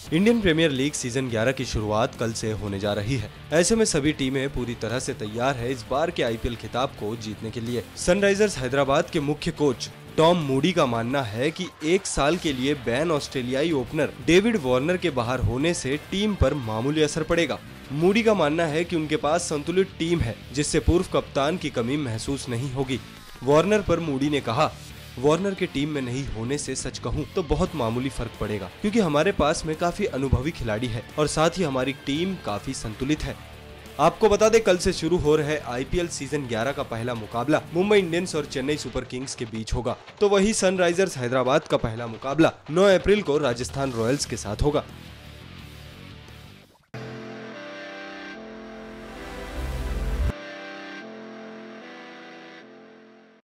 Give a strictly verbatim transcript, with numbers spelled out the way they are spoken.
Indian premiere league season ग्यारह की शुरुआत कल से होने जा रही है। ऐसे में सभी टीमें पूरी तरह से तैयार है इस बार के आईपीएल खिताब को जीतने के लिए। सनराइजर्स हैदराबाद के मुख्य कोच टॉम मूडी का मानना है कि एक साल के लिए बैन ऑस्ट्रेलियाई ओपनर डेविड वार्नर के बाहर होने से टीम पर मामूली असर पड़ेगा। मूडी का मानना है कि उनके पास संतुलित टीम है जिससे पूर्व कप्तान की कमी महसूस नहीं होगी। वार्नर पर मूडी ने कहा, वार्नर के टीम में नहीं होने से सच कहूं तो बहुत मामूली फर्क पड़ेगा, क्योंकि हमारे पास में काफी अनुभवी खिलाड़ी है और साथ ही हमारी टीम काफी संतुलित है। आपको बता दें, कल से शुरू हो रहे आईपीएल सीजन ग्यारह का पहला मुकाबला मुंबई इंडियंस और चेन्नई सुपर किंग्स के बीच होगा, तो वही सनराइजर्स हैदराबाद का पहला मुकाबला नौ अप्रैल को राजस्थान रॉयल्स के साथ होगा।